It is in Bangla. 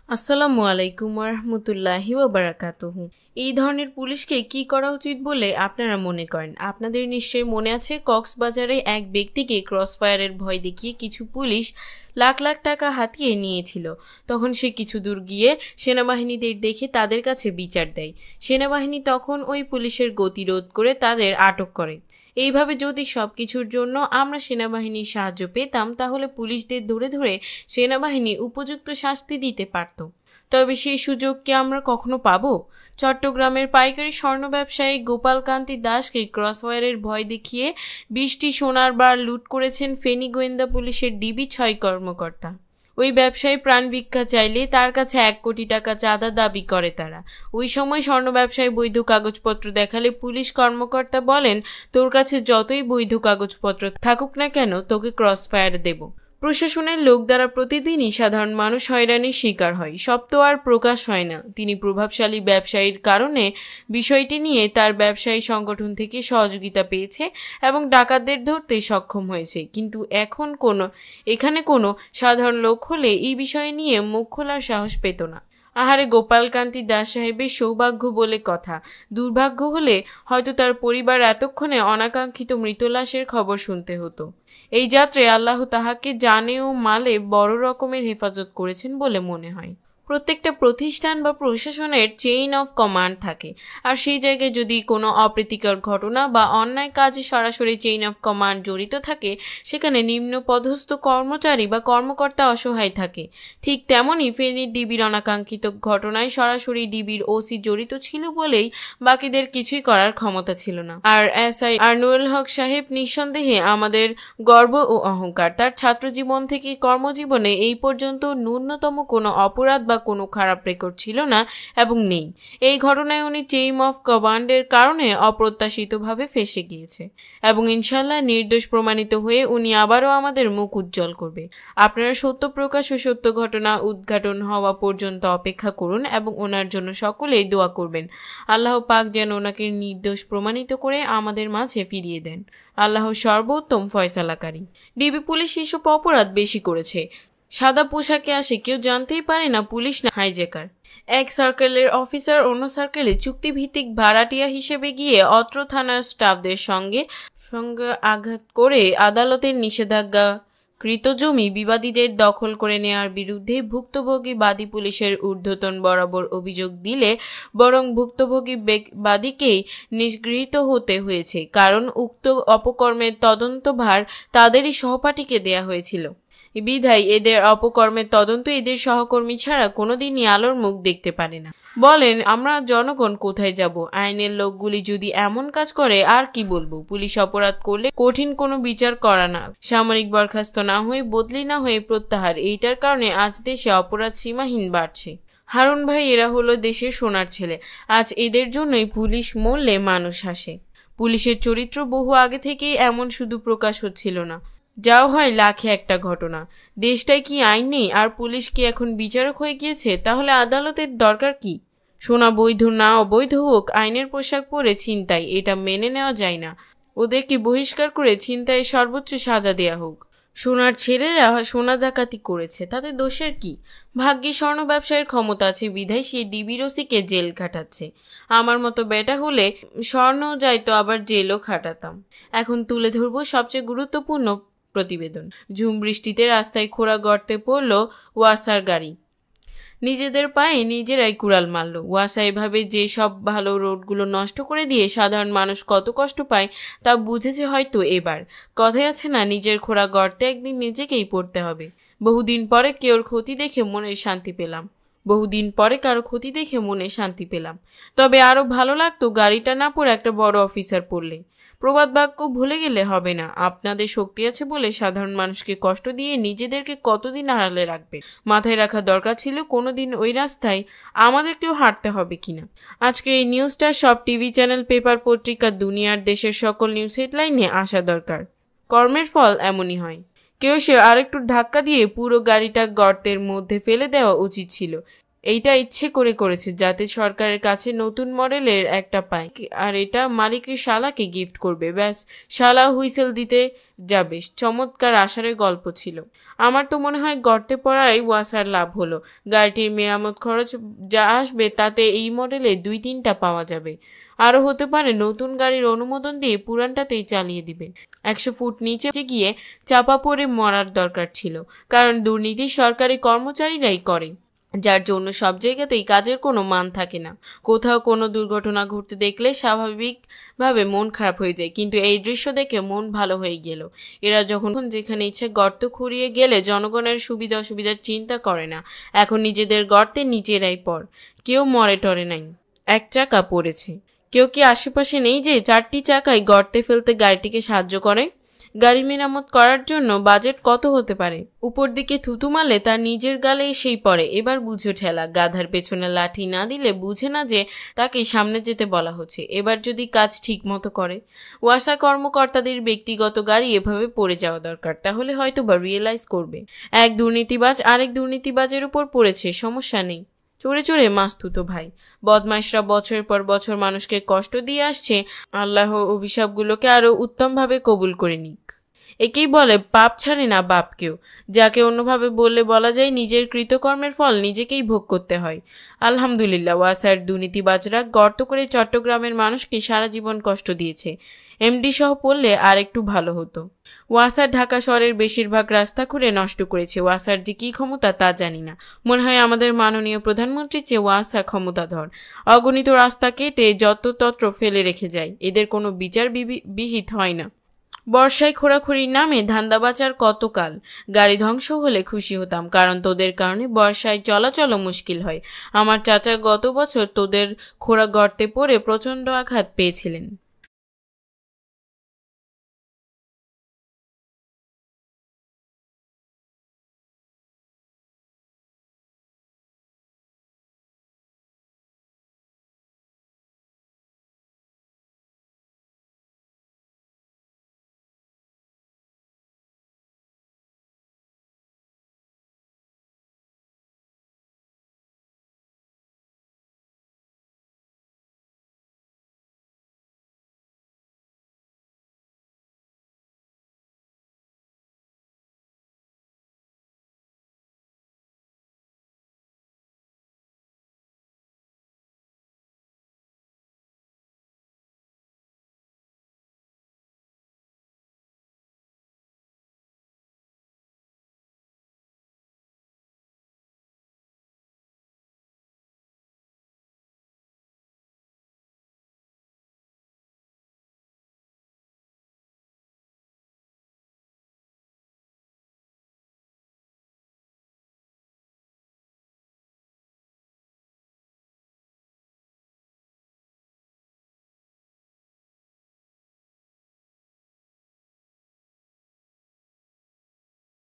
আসসালামু আলাইকুম ওয়া রাহমাতুল্লাহি ওয়া বারাকাতুহু। এই ধরনের পুলিশকে কি করা উচিত বলে আপনারা মনে করেন? আপনাদের নিশ্চয়ই মনে আছে কক্সবাজারে এক ব্যক্তিকে ক্রসফায়ারের ভয় দেখিয়ে কিছু পুলিশ লাখ লাখ টাকা হাতিয়ে নিয়েছিল। তখন সে কিছু দূর গিয়ে সেনাবাহিনীদের দেখে তাদের কাছে বিচার দেয়। সেনাবাহিনী তখন ওই পুলিশের গতিরোধ করে তাদের আটক করে। এইভাবে যদি সব কিছুর জন্য আমরা সেনাবাহিনীর সাহায্য পেতাম তাহলে পুলিশদের ধরে ধরে সেনাবাহিনী উপযুক্ত শাস্তি দিতে পারত। তবে সেই সুযোগ কি আমরা কখনো পাবো? চট্টগ্রামের পাইকারি স্বর্ণ ব্যবসায়ী গোপালকান্তি দাসকে ক্রসফায়ারের ভয় দেখিয়ে 20টি সোনার বার লুট করেছেন ফেনী গোয়েন্দা পুলিশের ডিবি 6 কর্মকর্তা। ওই ব্যবসায়ী প্রাণ ভিক্ষা চাইলে তার কাছে 1 কোটি টাকা চাঁদা দাবি করে তারা। ওই সময় স্বর্ণ ব্যবসায়ী বৈধ কাগজপত্র দেখালে পুলিশ কর্মকর্তা বলেন, তোর কাছে যতই বৈধ কাগজপত্র থাকুক না কেন তোকে ক্রসফায়ার দেব। প্রশাসনের লোক দ্বারা প্রতিদিনই সাধারণ মানুষ হয়রানির শিকার হয়, সব তো আর প্রকাশ হয় না। তিনি প্রভাবশালী ব্যবসায়ীর কারণে বিষয়টি নিয়ে তার ব্যবসায়ী সংগঠন থেকে সহযোগিতা পেয়েছে এবং ডাকাতদের ধরতে সক্ষম হয়েছে। কিন্তু এখানে কোনো সাধারণ লোক হলে এই বিষয় নিয়ে মুখ খোলার সাহস পেত না। আহারে, গোপালকান্তি দাস সাহেবের সৌভাগ্য বলে কথা। দুর্ভাগ্য হলে হয়তো তার পরিবার এতক্ষণে অনাকাঙ্ক্ষিত মৃতলাশের খবর শুনতে হতো। এই যাত্রায় আল্লাহ তাহাকে জানে ও মালে বড় রকমের হেফাজত করেছেন বলে মনে হয়। প্রত্যেকটা প্রতিষ্ঠান বা প্রশাসনের চেইন অফ কমান্ড থাকে, আর সেই জায়গায় যদি কোনো অপ্রীতিকর ঘটনা বা অন্যায় কাজে সরাসরি চেইন অফ কমান্ড জড়িত থাকে, সেখানে নিম্ন পদস্থ কর্মচারী বা কর্মকর্তা অসহায় থাকে। ঠিক তেমনই ফেনীর ডিবির অনাকাঙ্ক্ষিত ঘটনায় সরাসরি ডিবির ওসি জড়িত ছিল বলেই বাকিদের কিছুই করার ক্ষমতা ছিল না। আর এসআই আরনুল হক সাহেব নিঃসন্দেহে আমাদের গর্ব ও অহংকার। তার ছাত্রজীবন থেকে কর্মজীবনে এই পর্যন্ত ন্যূনতম কোনো অপরাধ বা কোনো খারাপ রেকর্ড ছিল না এবং নেই। এই ঘটনায় উনি চেইন অফ কমান্ডের কারণে অপ্রত্যাশিতভাবে ফেঁসে গিয়েছে এবং ইনশাল্লাহ নির্দোষ প্রমাণিত হয়ে উনি আবারও আমাদের মুখ উজ্জ্বল করবে। আপনারা সত্য প্রকাশ ও সত্য ঘটনা উদ্ঘাটন হওয়া পর্যন্ত অপেক্ষা করুন এবং ওনার জন্য সকলেই দোয়া করবেন। আল্লাহ পাক যেন ওনাকে নির্দোষ প্রমাণিত করে আমাদের মাঝে ফিরিয়ে দেন। আল্লাহ সর্বোত্তম ফয়সালাকারী। ডিবি পুলিশ এসব অপরাধ বেশি করেছে। সাদা পোশাকে আসে, কেউ জানতেই পারে না পুলিশ না হাইজ্যাকার। এক সার্কেলের অফিসার অন্য সার্কেলে চুক্তিভিত্তিক ভাড়াটিয়া হিসেবে গিয়ে অত্র থানার স্টাফদের সঙ্গে আঘাত করে আদালতের নিষেধাজ্ঞা কৃত জমি বিবাদীদের দখল করে নেওয়ার বিরুদ্ধে ভুক্তভোগী বাদী পুলিশের ঊর্ধ্বতন বরাবর অভিযোগ দিলে বরং ভুক্তভোগী বাদীকেই নিষ্গৃহীত হতে হয়েছে, কারণ উক্ত অপকর্মের তদন্তভার তাদেরই সহপাঠীকে দেয়া হয়েছিল। বিধায় এদের অপকর্মের তদন্ত এদের সহকর্মী ছাড়া কোনোদিনই আলোর মুখ দেখতে পারে না। বলেন, আমরা জনগণ কোথায় যাব? আইনের লোকগুলি যদি এমন কাজ করে আর কি বলবো? পুলিশ অপরাধ করলে কঠিন কোনো বিচার করা না, সামরিক বরখাস্ত না হয়ে বদলি না হয়ে প্রত্যাহার। এইটার কারণে আজ দেশে অপরাধ সীমাহীন বাড়ছে। হারুন ভাই, এরা হলো দেশের সোনার ছেলে। আজ এদের জন্যই পুলিশ মরলে মানুষ হাসে। পুলিশের চরিত্র বহু আগে থেকেই এমন, শুধু প্রকাশ হচ্ছিল না। যাও হয় লাখে একটা ঘটনা। দেশটায় কি আইন নেই আর পুলিশ কি এখন বিচারক হয়ে গিয়েছে? তাহলে আদালতের দরকার কি? সোনা বৈধ না অবৈধ হোক, আইনের পোশাক পরে ছিনতাই, এটা মেনে নেওয়া যায় না। ওদেরকে বহিষ্কার করে ছিনতাইয়ের সর্বোচ্চ সাজা দেয়া হোক। সোনার ছেলেরা সোনা ডাকাতি করেছে, তাতে দোষের কি? ভাগ্যে স্বর্ণ ব্যবসায়ের ক্ষমতা আছে বিধায় সে ডিবির ওসিকে জেল খাটাচ্ছে। আমার মতো বেটা হলে স্বর্ণও যাইতো, আবার জেলও খাটাতাম। এখন তুলে ধরবো সবচেয়ে গুরুত্বপূর্ণ প্রতিবেদন। ঝুম বৃষ্টিতে রাস্তায় খোঁড়া গর্তে পড়ল ওয়াসার গাড়ি। নিজেদের পায়ে নিজেরাই কুড়াল মারল। ওয়াসা এভাবে যে সব ভালো রোডগুলো নষ্ট করে দিয়ে সাধারণ মানুষ কত কষ্ট পায় তা বুঝেছে হয়তো এবার। কথায় আছে না, নিজের খোঁড়া গর্তে একদিন নিজেকেই পড়তে হবে। বহুদিন পরে কারো ক্ষতি দেখে মনে শান্তি পেলাম। তবে আরো ভালো লাগতো গাড়িটা না পড়ে একটা বড় অফিসার পড়লে। প্রবাদ বাক্য ভুলে গেলে হবে না। আপনাদের শক্তি আছে বলে সাধারণ মানুষকে কষ্ট দিয়ে নিজেদেরকে কতদিন আড়ালে রাখবে, মাথায় রাখা দরকার ছিল কোনোদিন ওই রাস্তায় আমাদেরকেও হাঁটতে হবে কিনা। আজকের এই নিউজটা সব টিভি চ্যানেল, পেপার, পত্রিকা, দুনিয়ার দেশের সকল নিউজ হেডলাইনে আসা দরকার। কর্মের ফল এমনই হয়। কেউ সে আরেকটু ধাক্কা দিয়ে পুরো গাড়িটা গর্তের মধ্যে ফেলে দেওয়া উচিত ছিল। এইটা ইচ্ছে করে করেছে যাতে সরকারের কাছে নতুন মডেলের একটা পায়, আর এটা মালিকের শালাকে গিফট করবে। ব্যাস, শালা হুইসেল দিতে যাবে। চমৎকার আষাঢ়ের গল্প ছিল। আমার তো মনে হয় গর্তে পড়ায় ওয়াসার লাভ হলো। গাড়িটির মেরামত খরচ যা আসবে তাতে এই মডেলে 2-3টা পাওয়া যাবে। আরও হতে পারে নতুন গাড়ির অনুমোদন দিয়ে পুরানটাতেই চালিয়ে দিবেন। 100 ফুট নিচে গিয়ে চাপা পড়ে মরার দরকার ছিল, কারণ দুর্নীতি সরকারি কর্মচারীরাই করে, যার জন্য সব জায়গাতেই কাজের কোনো মান থাকে না। কোথাও কোনো দুর্ঘটনা ঘটতে দেখলে স্বাভাবিকভাবে মন খারাপ হয়ে যায়, কিন্তু এই দৃশ্য দেখে মন ভালো হয়ে গেল। এরা যখন যেখানে ইচ্ছে গর্ত খুঁড়িয়ে গেলে জনগণের সুবিধা অসুবিধার চিন্তা করে না। এখন নিজেদের গর্তে নিজেরাই পড়। কেউ মরে টরে নাই, এক চাকা পড়েছে। কেউ কি আশেপাশে নেই যে 4টি চাকায় গর্তে ফেলতে গাড়িটিকে সাহায্য করে? গাড়ি মেরামত করার জন্য বাজেট কত হতে পারে? উপর দিকে থুতু মারলে তার নিজের গালে এসেই পড়ে। এবার বুঝো ঠেলা। গাধার পেছনে লাঠি না দিলে বুঝে না যে তাকে সামনে যেতে বলা হচ্ছে। এবার যদি কাজ ঠিক মতো করে। ওয়াসা কর্মকর্তাদের ব্যক্তিগত গাড়ি এভাবে পড়ে যাওয়া দরকার, তাহলে হয়তো বা রিয়েলাইজ করবে এক দুর্নীতিবাজ আরেক দুর্নীতিবাজের উপর পড়েছে, সমস্যা নেই। চড়ে চড়ে মাস্তুতো ভাই। বদমাইশরা বছরের পর বছর মানুষকে কষ্ট দিয়ে আসছে, আল্লাহ অভিশাপগুলোকে আরো উত্তমভাবে কবুল করে নিক। একেই বলে পাপ ছাড়ে না বাপকেও, যাকে অন্যভাবে বললে বলা যায় নিজের কৃতকর্মের ফল নিজেকেই ভোগ করতে হয়। আলহামদুলিল্লাহ, ওয়াসার দুর্নীতিবাজরা গর্ত করে চট্টগ্রামের মানুষকে সারা জীবন কষ্ট দিয়েছে। এমডি সহ পড়লে আর একটু ভালো হতো। ওয়াসার ঢাকা শহরের বেশিরভাগ রাস্তা খুঁড়ে নষ্ট করেছে। ওয়াসার যে কী ক্ষমতা তা জানি না, মনে হয় আমাদের মাননীয় প্রধানমন্ত্রীর চেয়ে ওয়াসা ক্ষমতাধর। অগণিত রাস্তা কেটে যত্রতত্র ফেলে রেখে যায়, এদের কোনো বিচার বিহিত হয় না। বর্ষায় খোঁড়াখুড়ির নামে ধান্দাবাজার কতকাল। গাড়ি ধ্বংস হলে খুশি হতাম, কারণ তোদের কারণে বর্ষায় চলাচলও মুশকিল হয়। আমার চাচা গত বছর তোদের খোঁড়া গর্তে পড়ে প্রচণ্ড আঘাত পেয়েছিলেন।